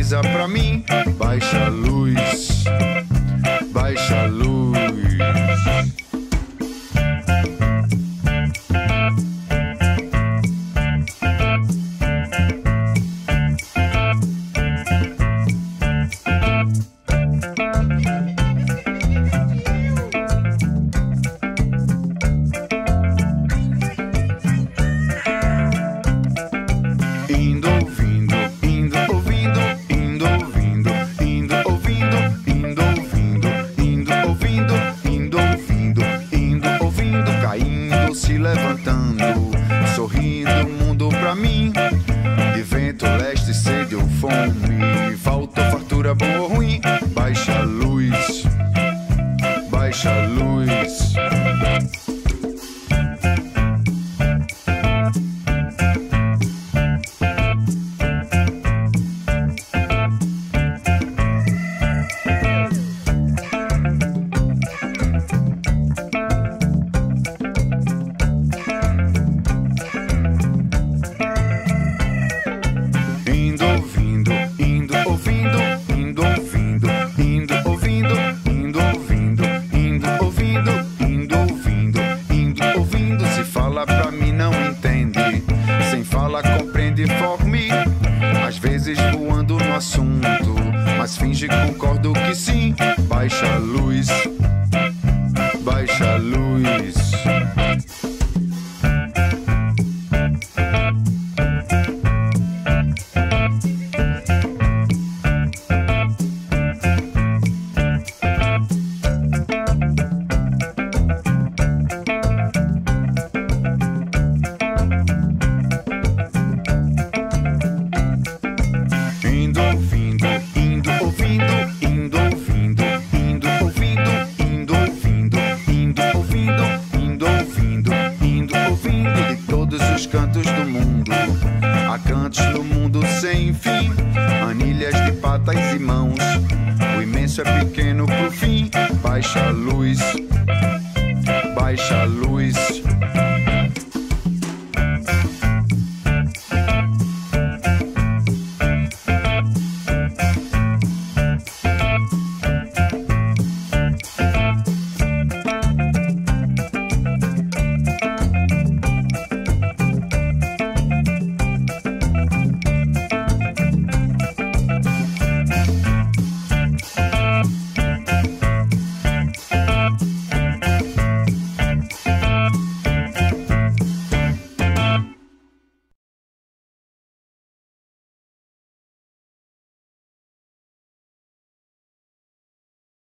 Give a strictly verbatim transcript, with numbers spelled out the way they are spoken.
brisa pra mim. Baixa a luz, baixa a luz. Indo ouvindo, indo ouvindo, indo ouvindo, indo ouvindo, indo ouvindo, indo ouvindo, indo ouvindo, indo ouvindo, caindo, se levantando, sorrindo, mundo pra mim. De vento leste, sede ou fome, falta fartura, boa ou ruim. Baixa a luz, baixa a luz.